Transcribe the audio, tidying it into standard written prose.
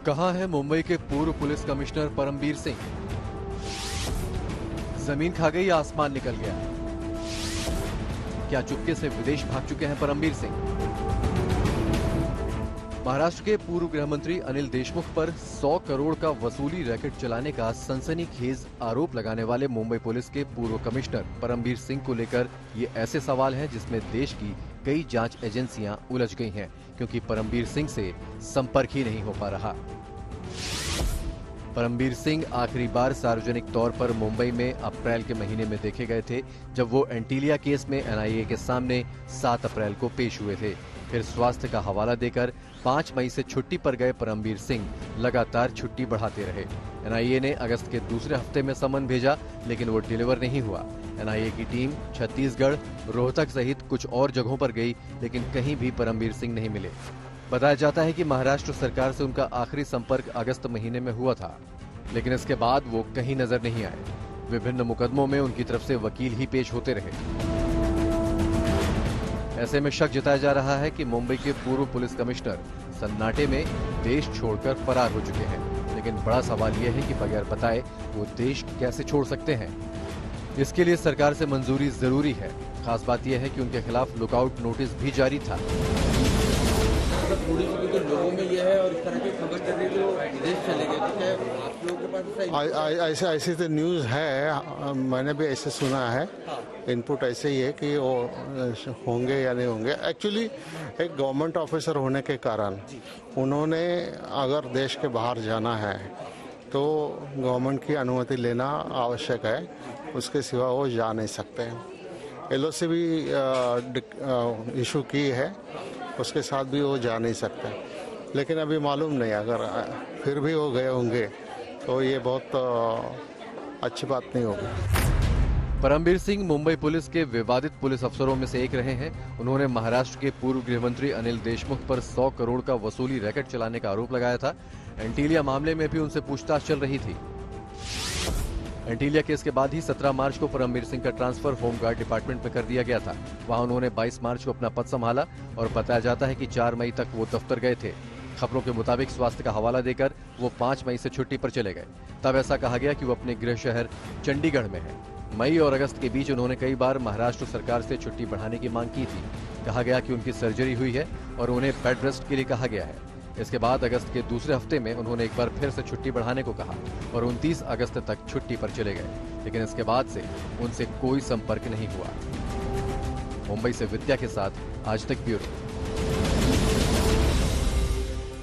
कहां है मुंबई के पूर्व पुलिस कमिश्नर परमबीर सिंह? जमीन खा गई या आसमान निकल गया? क्या चुपके से विदेश भाग चुके हैं परमबीर सिंह? महाराष्ट्र के पूर्व गृह मंत्री अनिल देशमुख पर 100 करोड़ का वसूली रैकेट चलाने का सनसनीखेज आरोप लगाने वाले मुंबई पुलिस के पूर्व कमिश्नर परमबीर सिंह को लेकर ये ऐसे सवाल हैं जिसमें देश की कई जांच एजेंसियां उलझ गई हैं, क्योंकि परमबीर सिंह से संपर्क ही नहीं हो पा रहा। परमबीर सिंह आखिरी बार सार्वजनिक तौर पर मुंबई में अप्रैल के महीने में देखे गए थे, जब वो एंटीलिया केस में एनआईए के सामने 7 अप्रैल को पेश हुए थे। फिर स्वास्थ्य का हवाला देकर 5 मई से छुट्टी पर गए परमबीर सिंह लगातार छुट्टी बढ़ाते रहे। एनआईए ने अगस्त के दूसरे हफ्ते में समन भेजा, लेकिन वो डिलीवर नहीं हुआ। एनआईए की टीम छत्तीसगढ़, रोहतक सहित कुछ और जगहों पर गई, लेकिन कहीं भी परमबीर सिंह नहीं मिले। बताया जाता है कि महाराष्ट्र सरकार से उनका आखिरी संपर्क अगस्त महीने में हुआ था, लेकिन इसके बाद वो कहीं नजर नहीं आए। विभिन्न मुकदमों में उनकी तरफ से वकील ही पेश होते रहे। ऐसे में शक जताया जा रहा है कि मुंबई के पूर्व पुलिस कमिश्नर सन्नाटे में देश छोड़कर फरार हो चुके हैं। लेकिन बड़ा सवाल यह है कि बगैर बताए वो देश कैसे छोड़ सकते हैं। इसके लिए सरकार से मंजूरी जरूरी है। खास बात यह है कि उनके खिलाफ लुकआउट नोटिस भी जारी था। थोड़ी सी लोगों में ये है और इस तरह की खबर चल रही है कि वो विदेश चले गए, तो क्या आप लोगों के पास ऐसे तो न्यूज़ है, मैंने भी ऐसे सुना है। इनपुट ऐसे ही है कि वो होंगे या नहीं होंगे। एक्चुअली एक गवर्नमेंट ऑफिसर होने के कारण उन्होंने अगर देश के बाहर जाना है तो गवर्नमेंट की अनुमति लेना आवश्यक है, उसके सिवा वो जा नहीं सकते। एलओसी भी इशू की है, उसके साथ भी वो जा नहीं सकते। लेकिन अभी मालूम नहीं, अगर फिर भी वो गए होंगे तो ये बहुत अच्छी बात नहीं होगी। परमबीर सिंह मुंबई पुलिस के विवादित पुलिस अफसरों में से एक रहे हैं। उन्होंने महाराष्ट्र के पूर्व गृह मंत्री अनिल देशमुख पर 100 करोड़ का वसूली रैकेट चलाने का आरोप लगाया था। एंटीलिया मामले में भी उनसे पूछताछ चल रही थी। एंटीलिया केस के बाद ही 17 मार्च को परमबीर सिंह का ट्रांसफर होमगार्ड डिपार्टमेंट में कर दिया गया था। वहां उन्होंने 22 मार्च को अपना पद संभाला और बताया जाता है कि 4 मई तक वो दफ्तर गए थे। खबरों के मुताबिक स्वास्थ्य का हवाला देकर वो 5 मई से छुट्टी पर चले गए। तब ऐसा कहा गया कि वो अपने गृह शहर चंडीगढ़ में हैं। मई और अगस्त के बीच उन्होंने कई बार महाराष्ट्र सरकार से छुट्टी बढ़ाने की मांग की थी। कहा गया कि उनकी सर्जरी हुई है और उन्हें बेड रेस्ट के लिए कहा गया है। इसके बाद अगस्त के दूसरे हफ्ते में उन्होंने एक बार फिर से छुट्टी बढ़ाने को कहा और 29 अगस्त तक छुट्टी पर चले गए, लेकिन इसके बाद से उनसे कोई संपर्क नहीं हुआ। मुंबई से विद्या के साथ आज तक ब्यूरो।